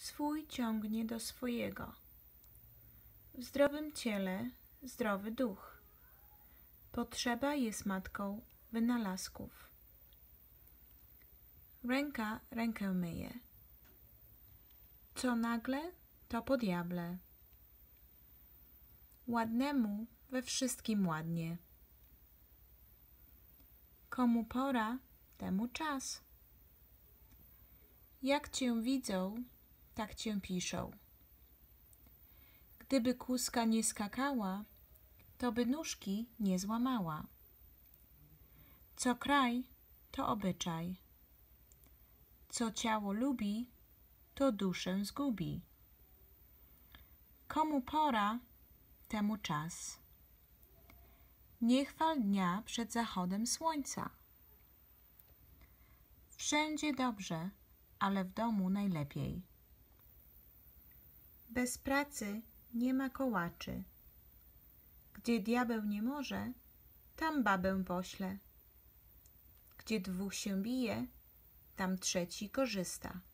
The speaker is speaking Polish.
swój ciągnie do swojego. W zdrowym ciele zdrowy duch. Potrzeba jest matką wynalazków. Ręka rękę myje. Co nagle, to po diable. Ładnemu we wszystkim ładnie. Komu pora, temu czas. Jak cię widzą, tak cię piszą. Gdyby kózka nie skakała, to by nóżki nie złamała. Co kraj, to obyczaj. Co ciało lubi, to duszę zgubi. Komu pora, temu czas. Nie chwal dnia przed zachodem słońca. Wszędzie dobrze, ale w domu najlepiej. Bez pracy nie ma kołaczy. Gdzie diabeł nie może, tam babę pośle. Gdzie dwóch się bije, tam trzeci korzysta.